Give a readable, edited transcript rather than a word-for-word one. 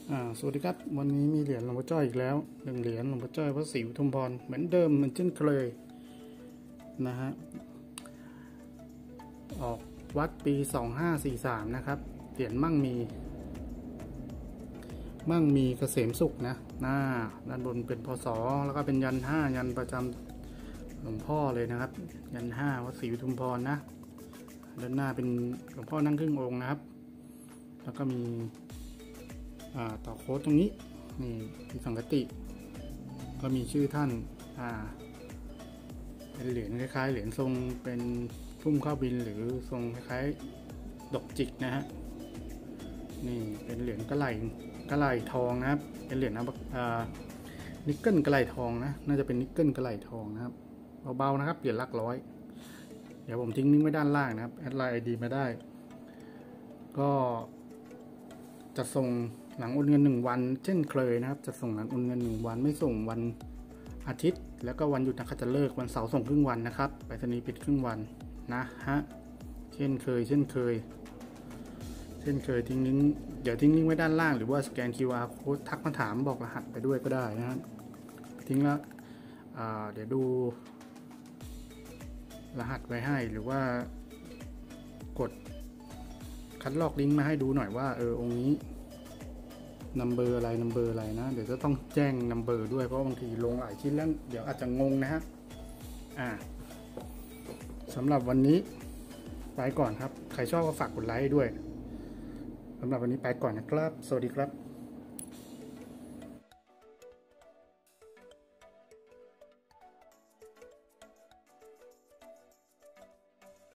สวัสดีครับวันนี้มีเหรียญหลวงพ่อจ้อยอีกแล้ว1เหรียญหลวงพ่อจ้อยวัดศรีอุทุมพรเหมือนเดิมเหมือนเช่นเคยนะฮะออกวัดปี2543นะครับเหรียญมั่งมีเกษมสุขนะด้านบนเป็นพศแล้วก็เป็นยัน5ยันประจำหลวงพ่อเลยนะครับยัน5วัดศรีอุทุมพรนะด้านหน้าเป็นหลวงพ่อนั่งครึ่งองค์นะครับแล้วก็มีต่อโค้ดตรงนี้นี่ที่สังกติก็มีชื่อท่านเป็นเหรียญคล้ายๆเหรียญทรงเป็นพุ่มข้าวบินหรือทรงคล้ายๆดอกจิกนะฮะนี่เป็นเหรียญกระไหล่ทองนะครับเป็นเหรียญนิกเกิลกระไหล่ทองนะน่าจะเป็นนิกเกิลกระไหล่ทองนะครับเบาๆนะครับเหรียญหลักร้อยเดี๋ยวผมทิ้งลิงก์ไว้ด้านล่างนะครับแอดไลน์ ID มาได้ก็จะส่งหลังโอนเงิน1วันเช่นเคยนะครับจะส่งหลังโอนเงิน1วันไม่ส่งวันอาทิตย์แล้วก็วันหยุดนักขัตฤกษ์วันเสาร์ส่งครึ่งวันนะครับไปรษณีย์ปิดครึ่งวันนะฮะเช่นเคยทิ้งลิงก์เดี๋ยวทิ้งลิงก์ไว้ด้านล่างหรือว่าสแกน QR Code ทักมาถามบอกรหัสไปด้วยก็ได้นะทิ้งแล้วเดี๋ยวดูรหัสไว้ให้หรือว่ากดคัดลอกลิงก์มาให้ดูหน่อยว่าองค์นี้นัมเบอร์อะไรนะเดี๋ยวจะต้องแจ้งนัมเบอร์ด้วยเพราะบางทีลงหลายชิ้นแล้วเดี๋ยวอาจจะงงนะฮะสำหรับวันนี้ไปก่อนครับใครชอบก็ฝากกดไลค์ด้วยสำหรับวันนี้ไปก่อนนะครับสวัสดีครับ